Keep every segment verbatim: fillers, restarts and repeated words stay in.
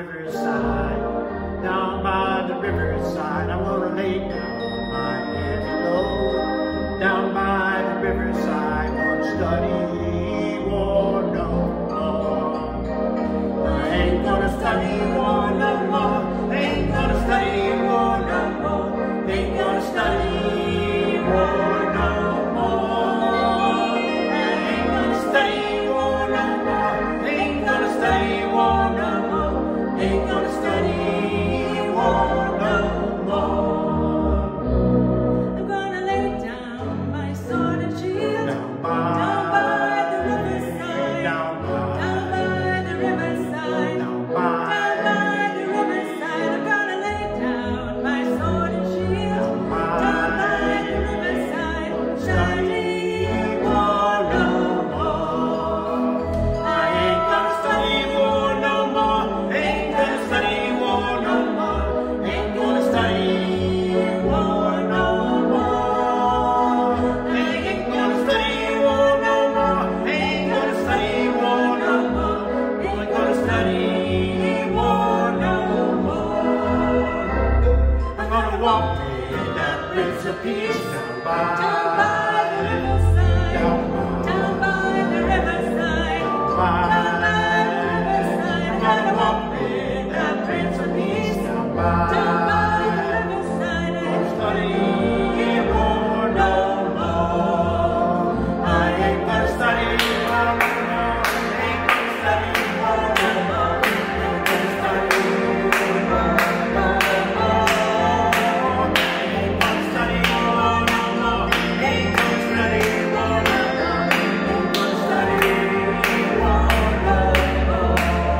riverside, down by the riverside. I'm gonna lay down my heavy load, down by the riverside, won't study war no more. I ain't gonna study war no more, ain't gonna study war no more, ain't gonna study war no more. I ain't gonna study war no more, ain't gonna study war no more, ain't gonna study war no more. I'm gonna lay down my sword and shield Down by, down by the riverside, down by, down by the riverside, down down by, by the riverside. I'm gonna lay down my sword and shield down by, down by the riverside, study war no more. I ain't gonna study war no more, ain't gonna study war no more, ain't gonna study war no more. Ain't gonna study war no more, ain't gonna study war no more, ain't gonna study war no more. I'm gonna walk in that Prince of Peace down by, Down by the riverside, down by, down by the riverside, down down by. by the riverside. I'm gonna walk with that Prince of Peace Down down by the riverside. Gonna study war no more. I ain't gonna study war no more. Ain't gonna study war no more. Ain't gonna study war no more. Ain't gonna study war no more. Ain't gonna study war no more. Ain't gonna study war no more.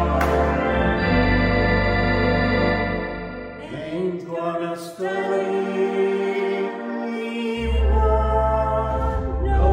Ain't gonna study war no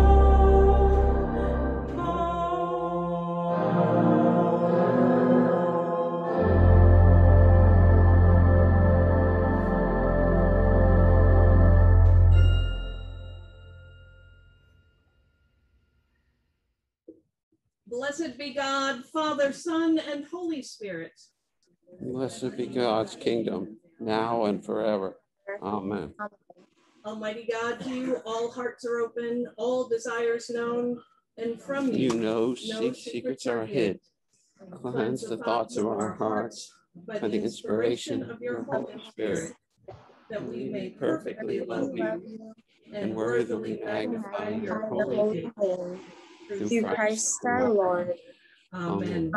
Blessed be God, Father, Son, and Holy Spirit. Blessed be God's kingdom, now and forever. Amen. Almighty God, to you all hearts are open, all desires known, and from you, You know, no secret secrets are hid. Cleanse the thoughts of our hearts by by the inspiration of your Holy Spirit, that we may perfectly perfectly love you and worthily magnify your holy name. Through Through Christ our Lord. Amen.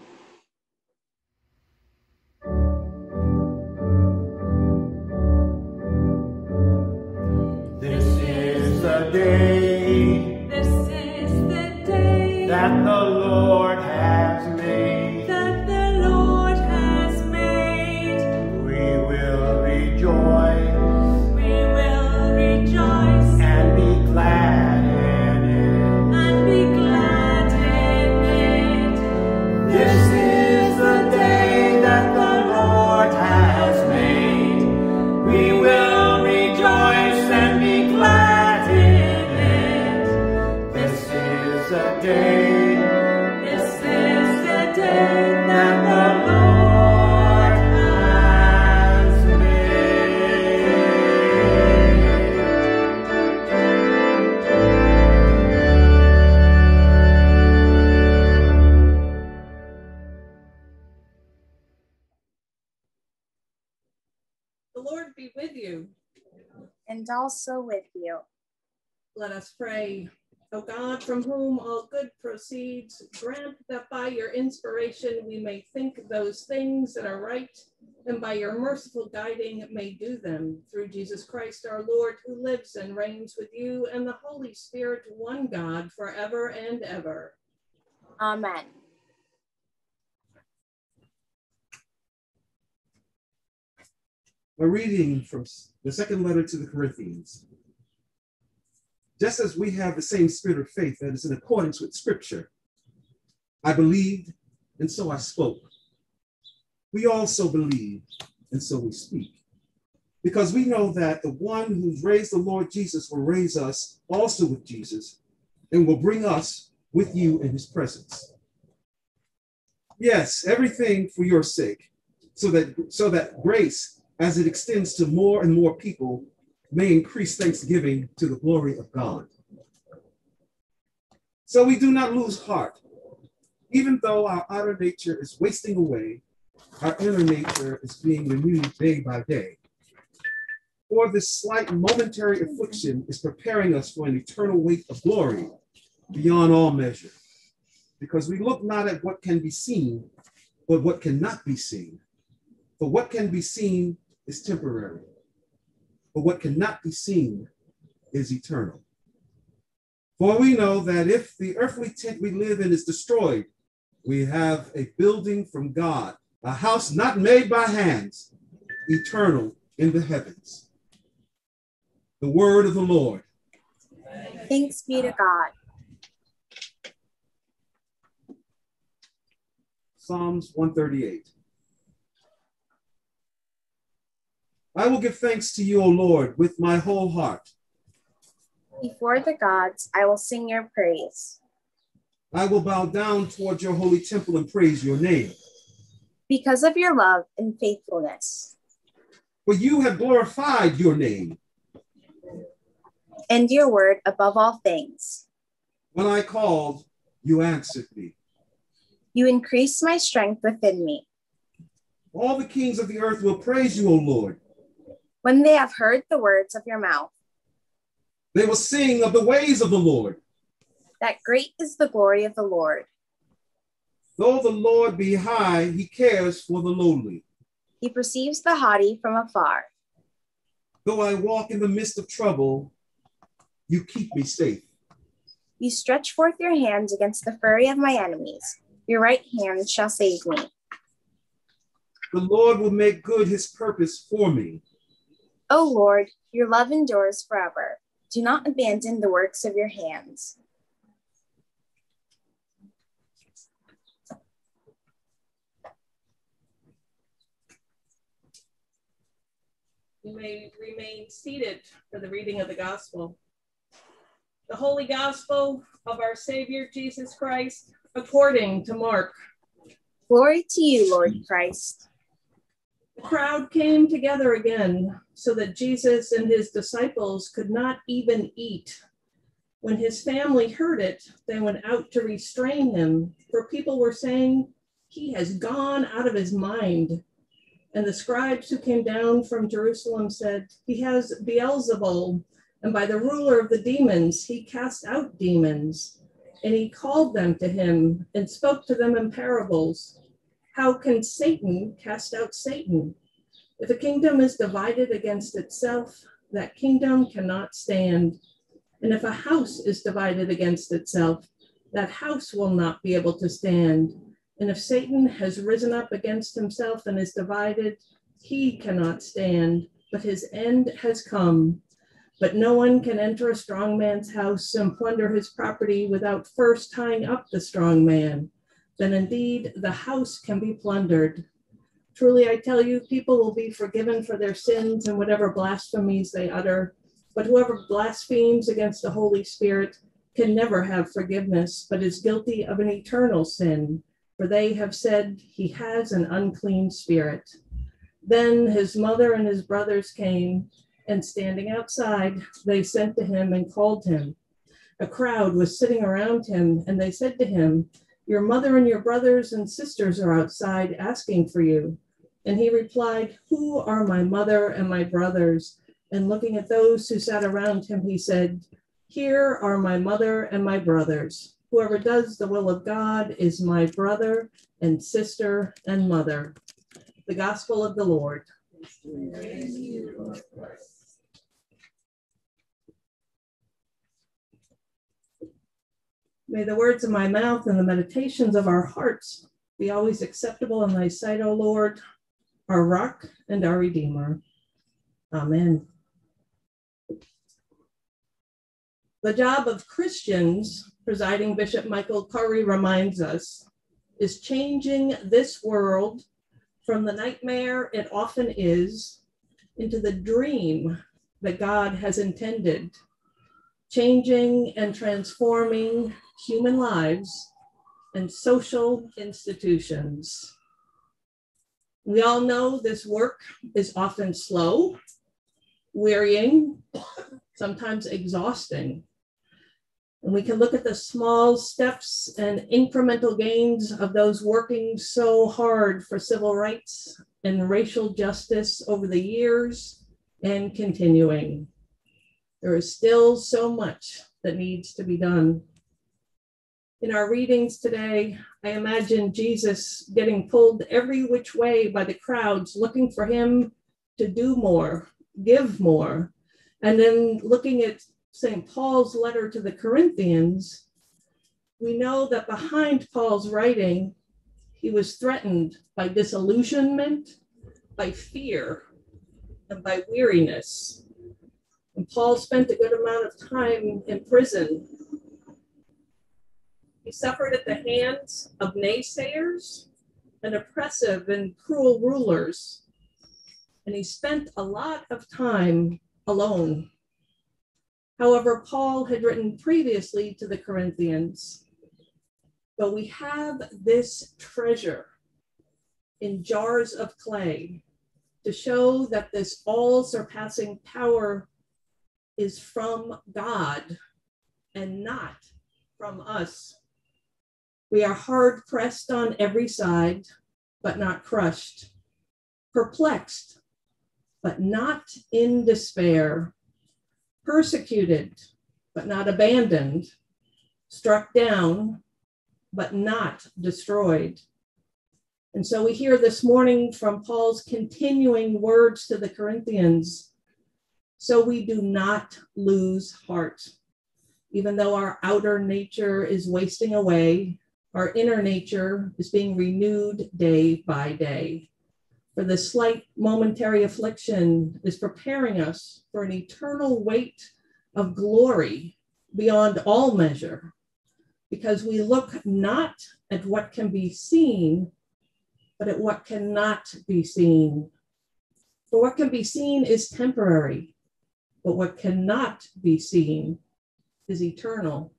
This is the day This is the day that the Lord has made. that the Lord has made. We will rejoice We will rejoice and be glad in it. and be glad in it. This is the day that the Lord has made. We will rejoice and be glad in it. This is the day This is the day that that the Lord has made. the Lord be with you. And also with you. Let us pray. O God, from whom all good proceeds, grant that by your inspiration we may think those things that are right, and by your merciful guiding may do them. Through Jesus Christ our Lord, who lives and reigns with you and the Holy Spirit, one God, forever and ever. Amen. A reading from the second letter to the Corinthians. Just as we have the same spirit of faith that is in accordance with Scripture, I believed, and so I spoke. We also believe, and so we speak. Because we know that the one who's raised the Lord Jesus will raise us also with Jesus and will bring us with you in his presence. Yes, everything for your sake, so that, so that grace, as it extends to more and more people, may increase thanksgiving to the glory of God. So we do not lose heart. Even though our outer nature is wasting away, our inner nature is being renewed day by day. For this slight momentary affliction is preparing us for an eternal weight of glory beyond all measure. Because we look not at what can be seen, but what cannot be seen. For what can be seen is temporary, but what cannot be seen is eternal. For we know that if the earthly tent we live in is destroyed, we have a building from God, a house not made by hands, eternal in the heavens. The word of the Lord. Thanks be to God. Psalms one thirty-eight. I will give thanks to you, O Lord, with my whole heart. Before the gods, I will sing your praise. I will bow down toward your holy temple and praise your name. Because of your love and faithfulness. For you have glorified your name. And your word above all things. When I called, you answered me. You increased my strength within me. All the kings of the earth will praise you, O Lord. When they have heard the words of your mouth. They will sing of the ways of the Lord. That great is the glory of the Lord. Though the Lord be high, he cares for the lowly. He perceives the haughty from afar. Though I walk in the midst of trouble, you keep me safe. You stretch forth your hands against the fury of my enemies. Your right hand shall save me. The Lord will make good his purpose for me. O Lord, your love endures forever. Do not abandon the works of your hands. You may remain seated for the reading of the gospel. The Holy Gospel of our Savior Jesus Christ, according to Mark. Glory to you, Lord Christ. The crowd came together again so that Jesus and his disciples could not even eat. When his family heard it, they went out to restrain him, for people were saying, he has gone out of his mind. And the scribes who came down from Jerusalem said, he has Beelzebul, and by the ruler of the demons, he cast out demons. And he called them to him and spoke to them in parables. How can Satan cast out Satan? If a kingdom is divided against itself, that kingdom cannot stand. And if a house is divided against itself, that house will not be able to stand. And if Satan has risen up against himself and is divided, he cannot stand, but his end has come. But no one can enter a strong man's house and plunder his property without first tying up the strong man. Then indeed the house can be plundered. Truly I tell you, people will be forgiven for their sins and whatever blasphemies they utter. But whoever blasphemes against the Holy Spirit can never have forgiveness, but is guilty of an eternal sin. For they have said he has an unclean spirit. Then his mother and his brothers came, and standing outside, they sent to him and called him. A crowd was sitting around him, and they said to him, your mother and your brothers and sisters are outside asking for you. And he replied, who are my mother and my brothers? And looking at those who sat around him, he said, here are my mother and my brothers. Whoever does the will of God is my brother and sister and mother. The gospel of the Lord. May the words of my mouth and the meditations of our hearts be always acceptable in thy sight, O Lord, our rock and our redeemer. Amen. The job of Christians, presiding Bishop Michael Curry reminds us, is changing this world from the nightmare it often is into the dream that God has intended, changing and transforming human lives and social institutions. We all know this work is often slow, wearying, sometimes exhausting. And we can look at the small steps and incremental gains of those working so hard for civil rights and racial justice over the years and continuing. There is still so much that needs to be done. In our readings today, I imagine Jesus getting pulled every which way by the crowds, looking for him to do more, give more. And then looking at Saint Paul's letter to the Corinthians, we know that behind Paul's writing, he was threatened by disillusionment, by fear, and by weariness. And Paul spent a good amount of time in prison. He suffered at the hands of naysayers and oppressive and cruel rulers. And he spent a lot of time alone. However, Paul had written previously to the Corinthians, but we have this treasure in jars of clay to show that this all-surpassing power is from God and not from us. We are hard pressed on every side, but not crushed, perplexed, but not in despair, persecuted, but not abandoned, struck down, but not destroyed. And so we hear this morning from Paul's continuing words to the Corinthians, so we do not lose heart. Even though our outer nature is wasting away, our inner nature is being renewed day by day. For the slight momentary affliction is preparing us for an eternal weight of glory beyond all measure, because we look not at what can be seen, but at what cannot be seen. For what can be seen is temporary, but what cannot be seen is eternal.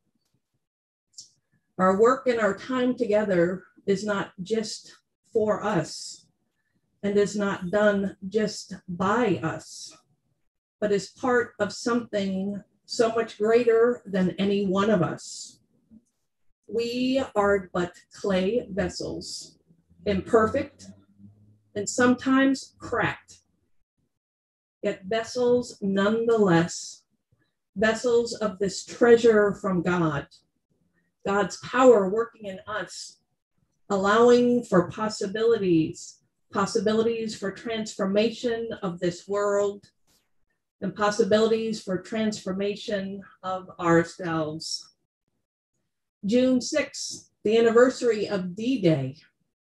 Our work and our time together is not just for us and is not done just by us, but is part of something so much greater than any one of us. We are but clay vessels, imperfect and sometimes cracked, yet vessels nonetheless, vessels of this treasure from God, God's power working in us, allowing for possibilities, possibilities for transformation of this world, and possibilities for transformation of ourselves. June sixth, the anniversary of D-Day.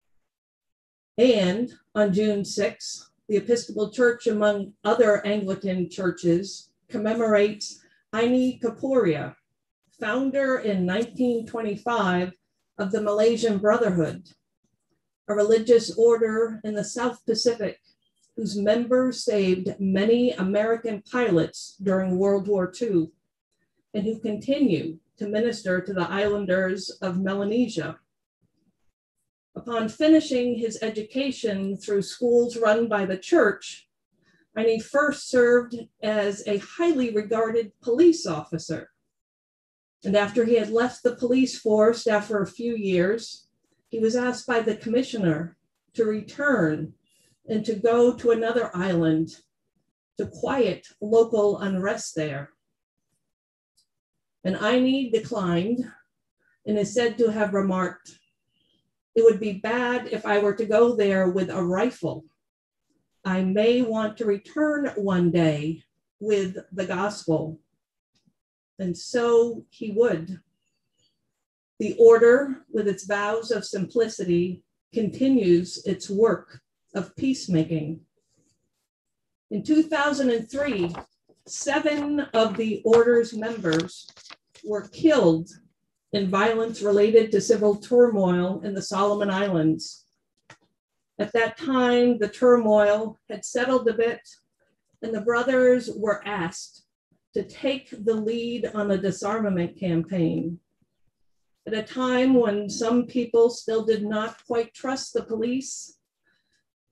And on June sixth, the Episcopal Church, among other Anglican churches, commemorates Ardie Walser, founder in nineteen twenty-five of the Malaysian Brotherhood, a religious order in the South Pacific whose members saved many American pilots during World War Two and who continue to minister to the islanders of Melanesia. Upon finishing his education through schools run by the church, Ardie first served as a highly regarded police officer. And after he had left the police force after a few years, he was asked by the commissioner to return and to go to another island to quiet local unrest there. And Ardie declined and is said to have remarked, "It would be bad if I were to go there with a rifle. I may want to return one day with the gospel." And so he would. The order, with its vows of simplicity, continues its work of peacemaking. In two thousand three, seven of the order's members were killed in violence related to civil turmoil in the Solomon Islands. At that time, the turmoil had settled a bit, and the brothers were asked to take the lead on a disarmament campaign. At a time when some people still did not quite trust the police,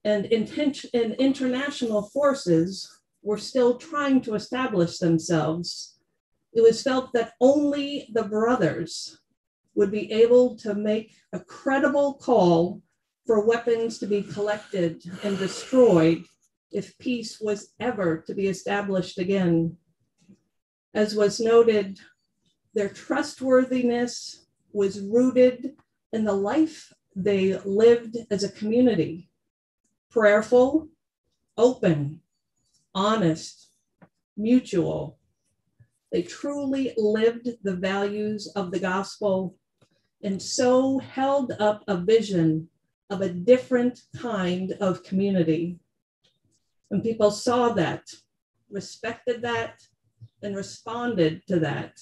and, intention, and international forces were still trying to establish themselves, it was felt that only the brothers would be able to make a credible call for weapons to be collected and destroyed if peace was ever to be established again. As was noted, their trustworthiness was rooted in the life they lived as a community: prayerful, open, honest, mutual. They truly lived the values of the gospel and so held up a vision of a different kind of community. And people saw that, respected that, and responded to that.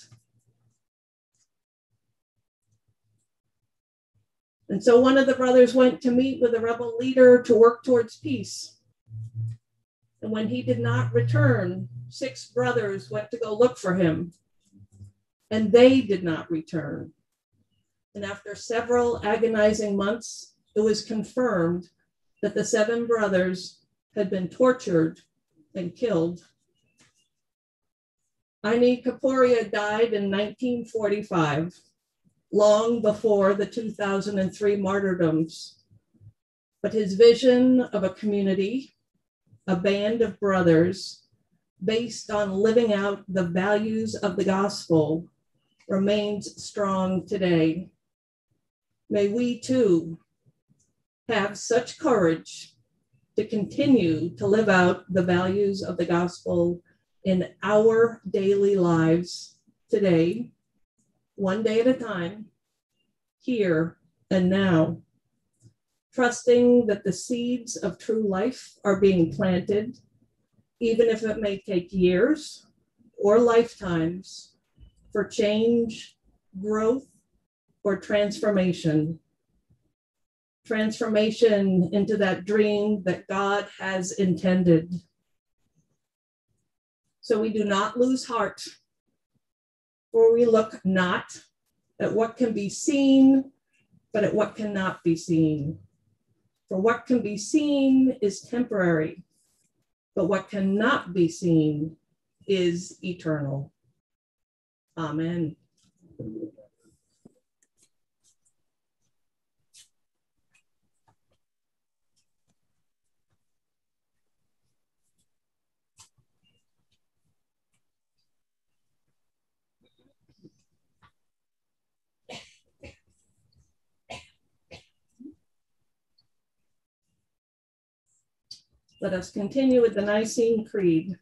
And so one of the brothers went to meet with a rebel leader to work towards peace. And when he did not return, six brothers went to go look for him, and they did not return. And after several agonizing months, it was confirmed that the seven brothers had been tortured and killed. Ani Kaporia died in nineteen forty-five, long before the two thousand three martyrdoms. But his vision of a community, a band of brothers, based on living out the values of the gospel, remains strong today. May we too have such courage to continue to live out the values of the gospel in our daily lives today, one day at a time, here and now, trusting that the seeds of true life are being planted, even if it may take years or lifetimes, for change, growth, or transformation. Transformation into that dream that God has intended. So we do not lose heart, for we look not at what can be seen, but at what cannot be seen. For what can be seen is temporary, but what cannot be seen is eternal. Amen. Let us continue with the Nicene Creed.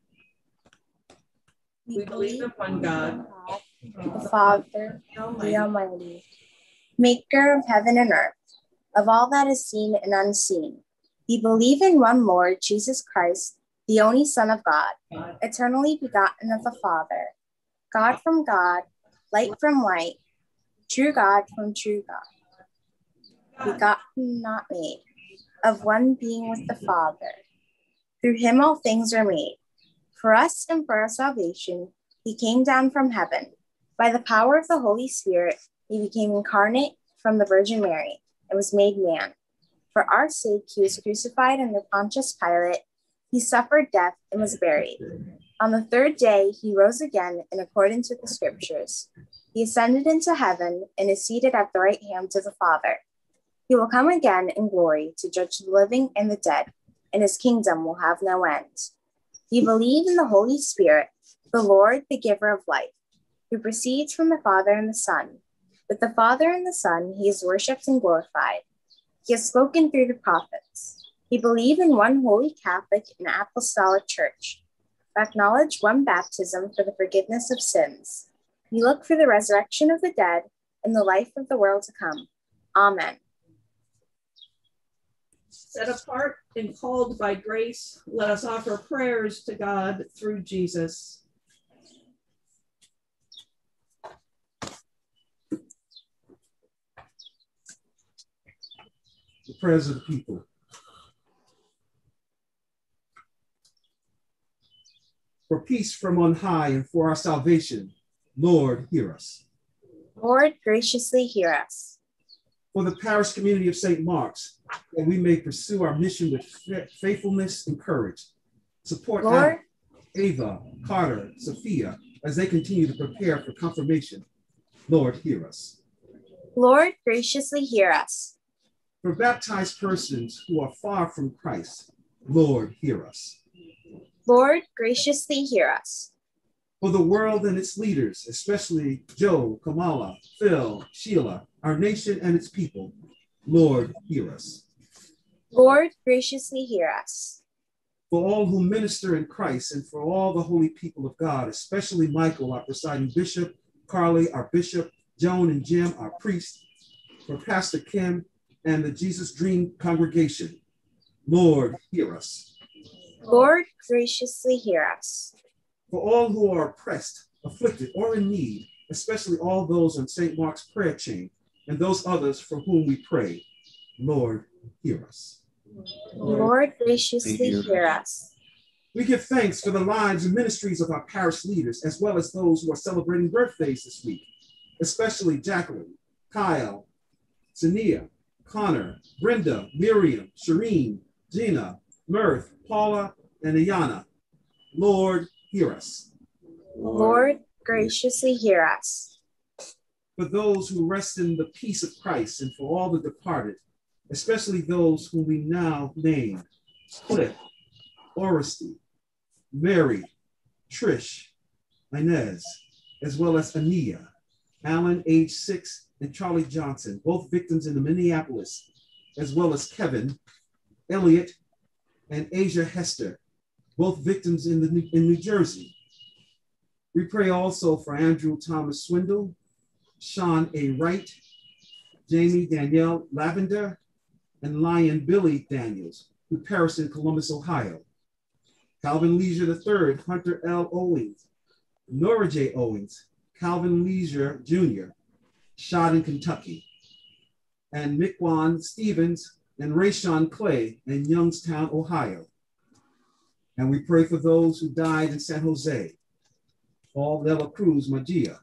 We believe in one God, the Father, the Almighty, maker of heaven and earth, of all that is seen and unseen. We believe in one Lord, Jesus Christ, the only Son of God, eternally begotten of the Father, God from God, light from light, true God from true God, begotten, not made, of one being with the Father. Through him all things are made. For us and for our salvation, he came down from heaven. By the power of the Holy Spirit, he became incarnate from the Virgin Mary and was made man. For our sake, he was crucified under Pontius Pilate. He suffered death and was buried. On the third day, he rose again in accordance with the scriptures. He ascended into heaven and is seated at the right hand of the Father. He will come again in glory to judge the living and the dead, and his kingdom will have no end. We believe in the Holy Spirit, the Lord, the giver of life, who proceeds from the Father and the Son. With the Father and the Son, he is worshipped and glorified. He has spoken through the prophets. We believe in one holy Catholic and apostolic church. We acknowledge one baptism for the forgiveness of sins. We look for the resurrection of the dead and the life of the world to come. Amen. Set apart and called by grace, let us offer prayers to God through Jesus. The prayers of the people. For peace from on high and for our salvation, Lord, hear us. Lord, graciously hear us. for the parish community of Saint Mark's, that we may pursue our mission with faithfulness and courage. Support Lord, Ava, Carter, Sophia, as they continue to prepare for confirmation. Lord, hear us. Lord, graciously hear us. For baptized persons who are far from Christ, Lord, hear us. Lord, graciously hear us. For the world and its leaders, especially Joe, Kamala, Phil, Sheila, our nation and its people, Lord, hear us. Lord, graciously hear us. For all who minister in Christ and for all the holy people of God, especially Michael, our presiding bishop, Carly, our bishop, Joan and Jim, our priest, for Pastor Kim and the Jesus Dream congregation, Lord, hear us. Lord, graciously hear us. For all who are oppressed, afflicted, or in need, especially all those on Saint Mark's prayer chain and those others for whom we pray, Lord, hear us. Lord, graciously hear us. We give thanks for the lives and ministries of our parish leaders, as well as those who are celebrating birthdays this week, especially Jacqueline, Kyle, Sania, Connor, Brenda, Miriam, Shireen, Gina, Mirth, Paula, and Ayana. Lord, hear us. Lord, graciously hear us. For those who rest in the peace of Christ and for all the departed, especially those whom we now name, Cliff, Oresti, Mary, Trish, Inez, as well as Ania, Alan, age six, and Charlie Johnson, both victims in the Minneapolis, as well as Kevin, Elliot, and Asia Hester, both victims in, the, in New Jersey. We pray also for Andrew Thomas Swindle, Sean A. Wright, Jamie Danielle Lavender, and Lion Billy Daniels, who perished in Columbus, Ohio. Calvin Leisure the third, Hunter L. Owings, Nora J. Owings, Calvin Leisure Junior, shot in Kentucky, and Miquan Stevens and Rayshawn Clay in Youngstown, Ohio. And we pray for those who died in San Jose, Paul de la Cruz Magia,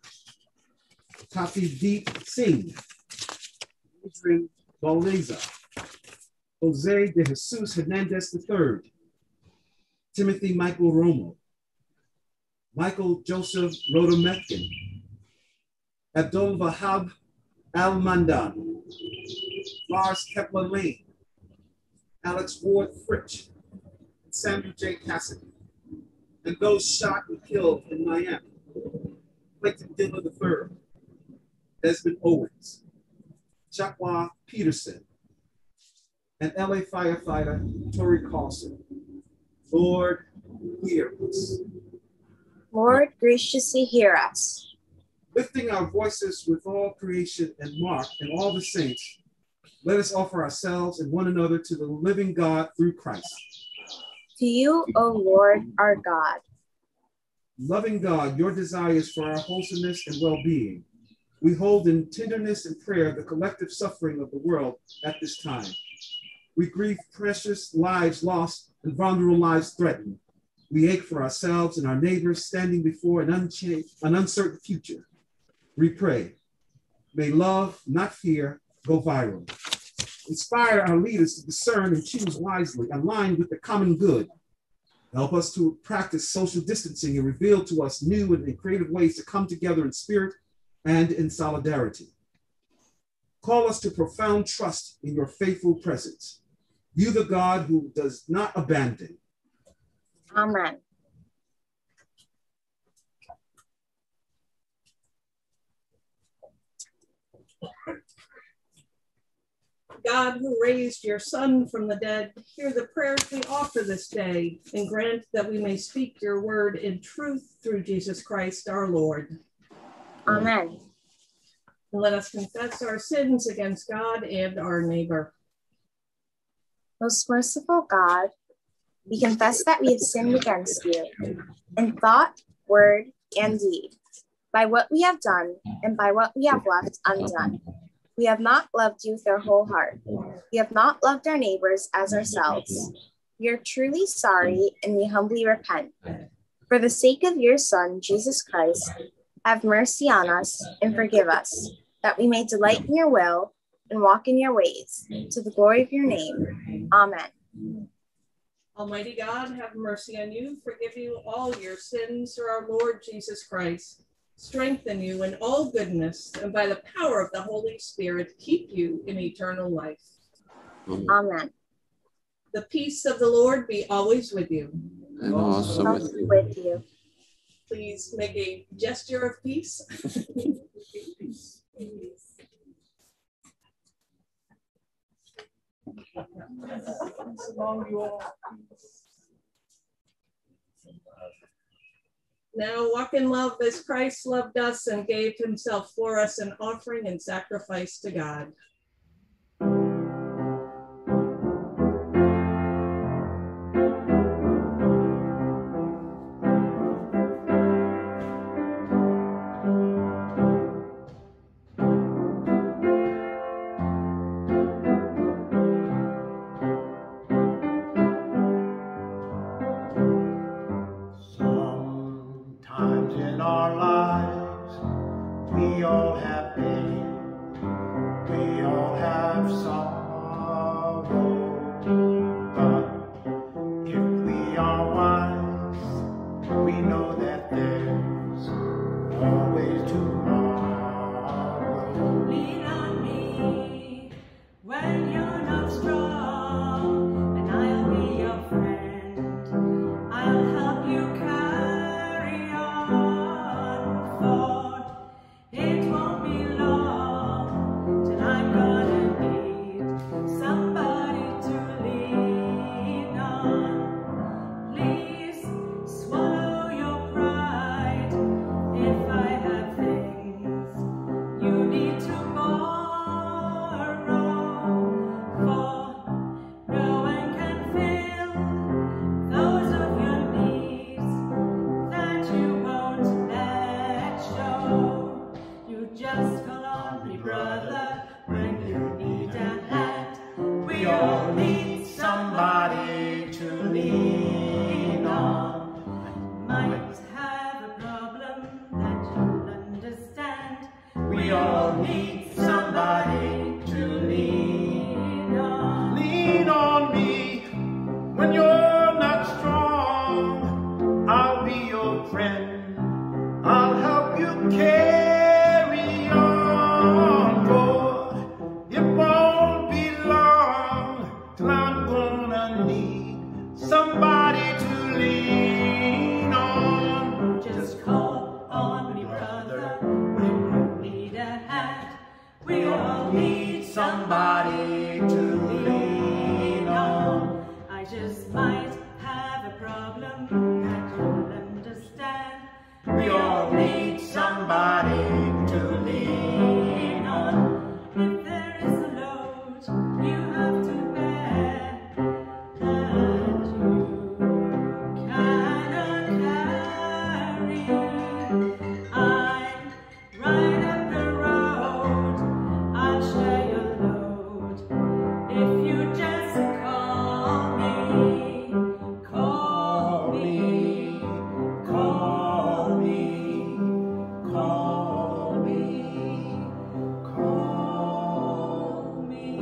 Tapi Deep Singh, Adrian Valeza, Jose de Jesus Hernandez the third, Timothy Michael Romo, Michael Joseph Rodometkin, Abdul Wahab Al-Mandan, Lars Kepler Lane, Alex Ward Fritsch, Samuel J. Cassidy, and those shot and killed in Miami, Clayton Diller the third, Desmond Owens, Chakwa Peterson, and L A firefighter Tori Carlson. Lord, hear us. Lord, graciously hear us. Lifting our voices with all creation and Mark and all the saints, let us offer ourselves and one another to the living God through Christ. To you, O Lord, our God. Loving God, your desires for our wholesomeness and well-being. We hold in tenderness and prayer the collective suffering of the world at this time. We grieve precious lives lost and vulnerable lives threatened. We ache for ourselves and our neighbors standing before an, uncha- an uncertain future. We pray, may love, not fear, go viral. Inspire our leaders to discern and choose wisely, aligned with the common good. Help us to practice social distancing and reveal to us new and creative ways to come together in spirit and in solidarity. Call us to profound trust in your faithful presence. You, the God who does not abandon. Amen. God, who raised your Son from the dead, hear the prayers we offer this day, and grant that we may speak your word in truth through Jesus Christ our Lord. Amen. And let us confess our sins against God and our neighbor. Most merciful God, we confess that we have sinned against you in thought, word, and deed, by what we have done and by what we have left undone. We have not loved you with our whole heart. We have not loved our neighbors as ourselves. We are truly sorry and we humbly repent. For the sake of your Son, Jesus Christ, have mercy on us and forgive us, that we may delight in your will and walk in your ways, to the glory of your name. Amen. Almighty God, have mercy on you, forgive you all your sins through our Lord Jesus Christ, strengthen you in all goodness, and by the power of the Holy Spirit, keep you in eternal life. Amen. The peace of the Lord be always with you. And also with Also you. with you. Please make a gesture of peace. Now walk in love as Christ loved us and gave himself for us, an offering and sacrifice to God. Sometimes in our lives, we all have pain, we all have sorrow, but if we are wise, we know that there's always tomorrow. Lean on me when you're not strong, and I'll be your friend. I'll help you carry on, for it won't be long till I'm gonna need somebody to lean on. Please swallow your pride if I have things you need to borrow, for no one can fill those of your needs that you won't let show. You just call on me, brother, when you need a hand. We all need somebody to lean on. Might have a problem that you'll understand. We all need somebody to lean on. Lean on me when you're not strong. I'll be your friend. I'll help you carry on. For it won't be long till I'm gonna need somebody to lean on. Just call on me, brother, when you need a hand. We all need Somebody to lean on. I just might have a problem that you'll understand. We all need somebody to lean on. If there is a load you have to bear that you cannot carry, I'm right up the road. I'll share your load if you just call me, call me, call me, call me, call me.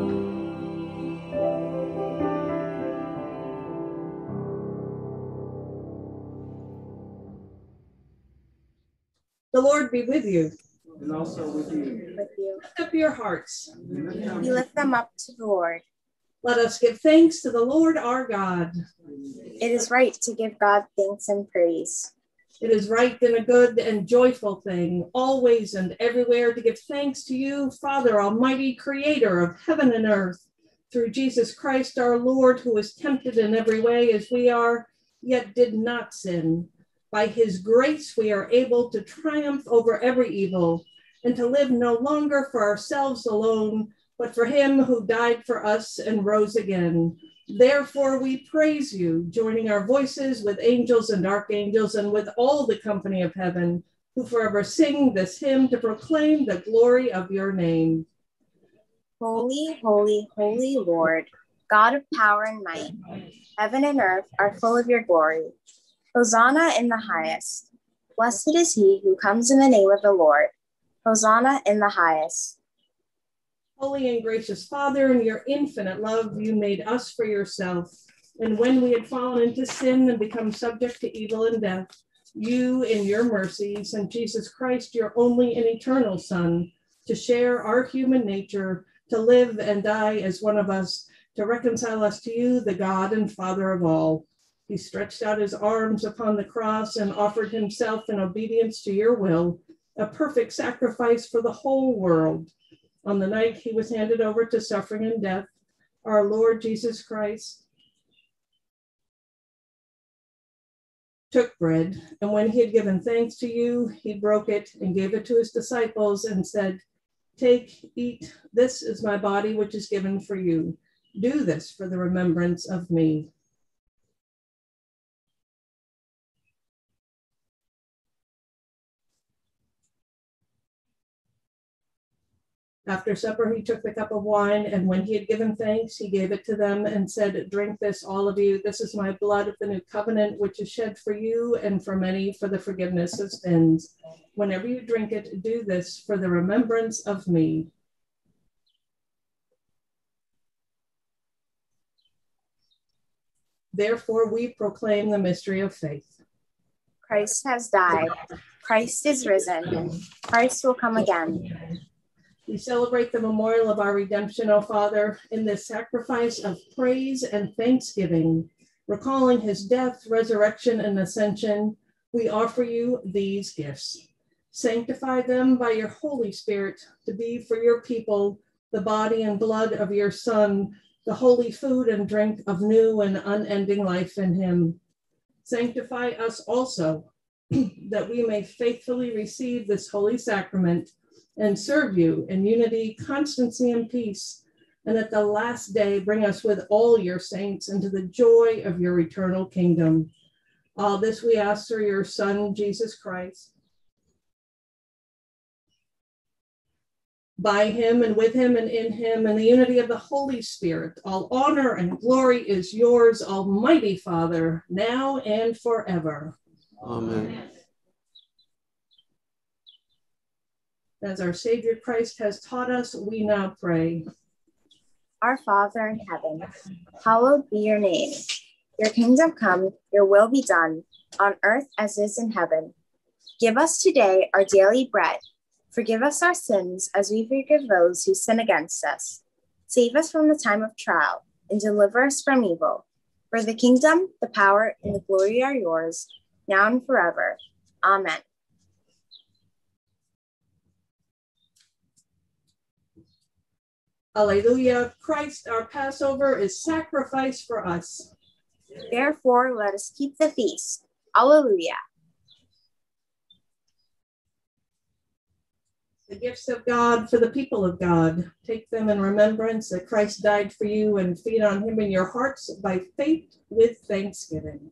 The Lord be with you. And also with you. With you. Lift up your hearts. We lift them up to the Lord. Let us give thanks to the Lord our God. It is right to give God thanks and praise. It is right and a good and joyful thing, always and everywhere, to give thanks to you, Father Almighty, creator of heaven and earth, through Jesus Christ our Lord, who was tempted in every way as we are, yet did not sin. By his grace we are able to triumph over every evil and to live no longer for ourselves alone, but for him who died for us and rose again. Therefore we praise you, joining our voices with angels and archangels and with all the company of heaven, who forever sing this hymn to proclaim the glory of your name. Holy, holy, holy Lord, God of power and might, heaven and earth are full of your glory. Hosanna in the highest. Blessed is he who comes in the name of the Lord. Hosanna in the highest. Holy and gracious Father, in your infinite love, you made us for yourself. And when we had fallen into sin and become subject to evil and death, you, in your mercy, sent Jesus Christ, your only and eternal Son, to share our human nature, to live and die as one of us, to reconcile us to you, the God and Father of all. He stretched out his arms upon the cross and offered himself in obedience to your will, a perfect sacrifice for the whole world. On the night he was handed over to suffering and death, our Lord Jesus Christ took bread, and when he had given thanks to you, he broke it and gave it to his disciples and said, "Take, eat, this is my body which is given for you. Do this for the remembrance of me." After supper, he took the cup of wine, and when he had given thanks, he gave it to them and said, "Drink this, all of you. This is my blood of the new covenant, which is shed for you and for many for the forgiveness of sins. Whenever you drink it, do this for the remembrance of me." Therefore, we proclaim the mystery of faith. Christ has died. Christ is risen. Christ will come again. We celebrate the memorial of our redemption, O Father, in this sacrifice of praise and thanksgiving. Recalling his death, resurrection, and ascension, we offer you these gifts. Sanctify them by your Holy Spirit to be for your people the body and blood of your Son, the holy food and drink of new and unending life in him. Sanctify us also, that we may faithfully receive this holy sacrament and serve you in unity, constancy, and peace, and at the last day bring us with all your saints into the joy of your eternal kingdom. All this we ask through your Son, Jesus Christ. By him and with him and in him, and the unity of the Holy Spirit, all honor and glory is yours, Almighty Father, now and forever. Amen. As our Savior Christ has taught us, we now pray. Our Father in heaven, hallowed be your name. Your kingdom come, your will be done, on earth as is in heaven. Give us today our daily bread. Forgive us our sins as we forgive those who sin against us. Save us from the time of trial and deliver us from evil. For the kingdom, the power, and the glory are yours, now and forever. Amen. Alleluia. Christ, our Passover, is sacrificed for us. Therefore, let us keep the feast. Alleluia. The gifts of God for the people of God. Take them in remembrance that Christ died for you, and feed on him in your hearts by faith with thanksgiving.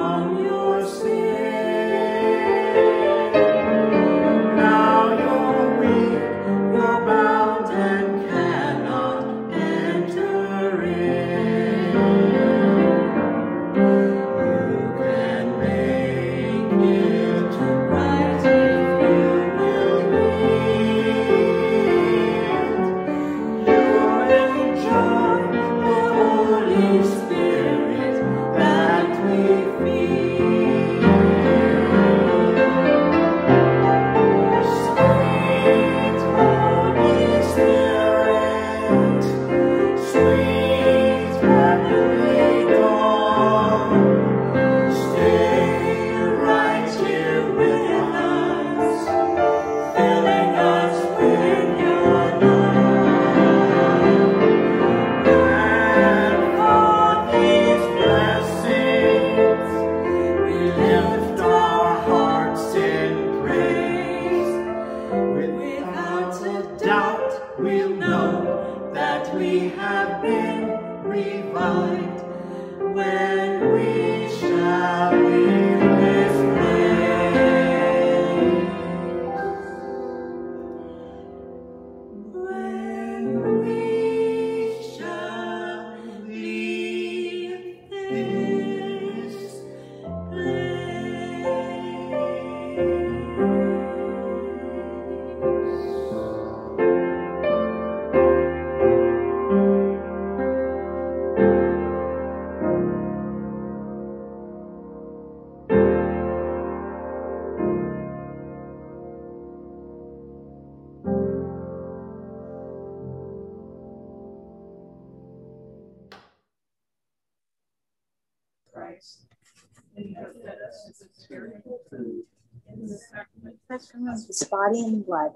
His body and blood.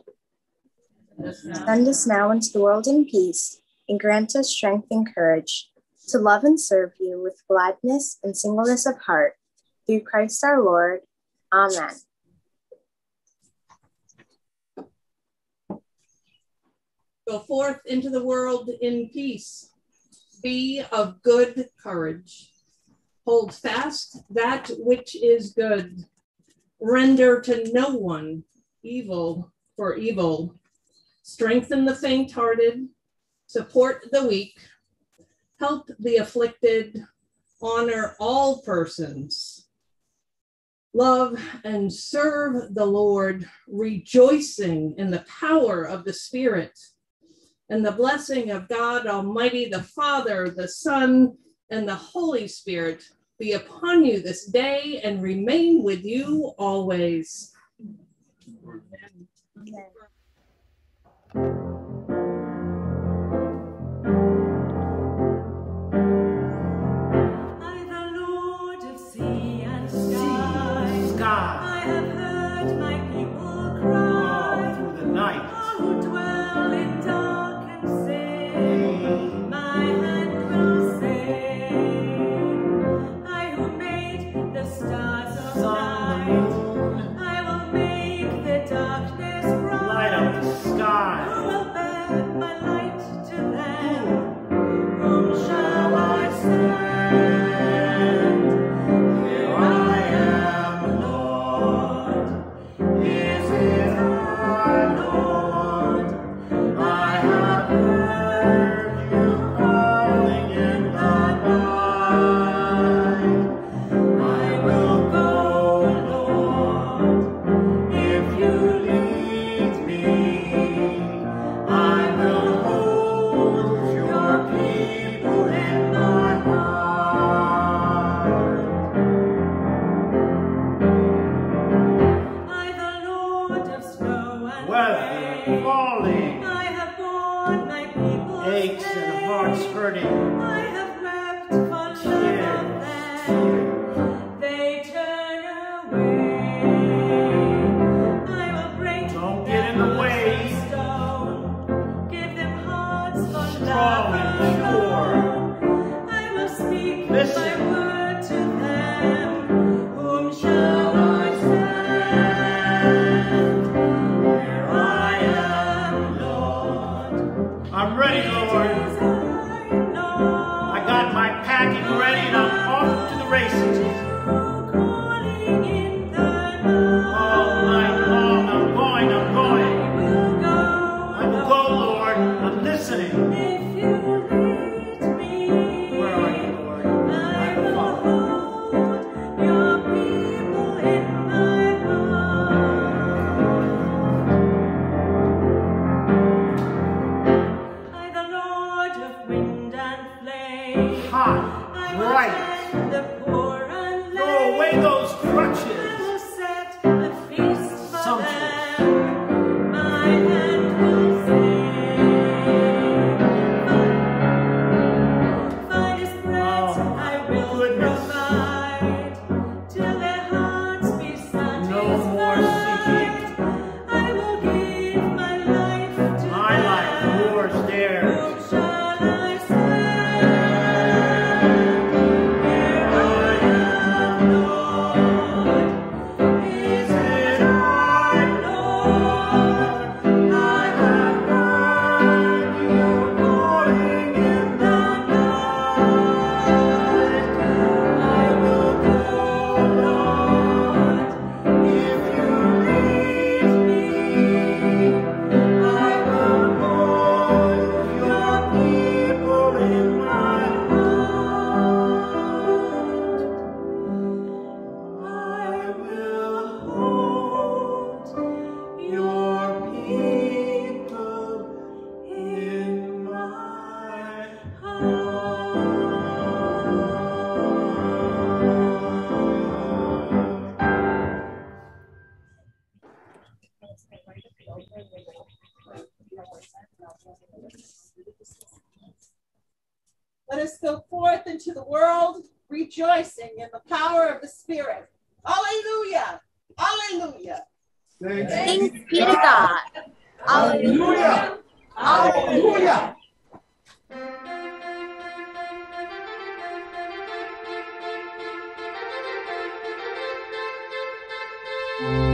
Send us now into the world in peace, and grant us strength and courage to love and serve you with gladness and singleness of heart, through Christ our Lord. Amen. Go forth into the world in peace. Be of good courage. Hold fast that which is good. Render to no one evil for evil. Strengthen the faint-hearted. Support the weak. Help the afflicted. Honor all persons. Love and serve the Lord, rejoicing in the power of the Spirit. And the blessing of God Almighty, the Father, the Son, and the Holy Spirit be upon you this day and remain with you always. Amen. Amen. I, the Lord of sea and sky, sky. I have heard my people cry, Oh, through the night. all who dwell in dark and sin, my hand will save. I who made the stars of Sun, the night, moon, I will make the darkness bright. light up the Who sky. will bear my light to them? Whom shall I send? Here I am, Lord. Let us go forth into the world rejoicing in the power of the Spirit. Hallelujah! Hallelujah! Thanks, Thanks be to God. Hallelujah! Hallelujah! Hallelujah.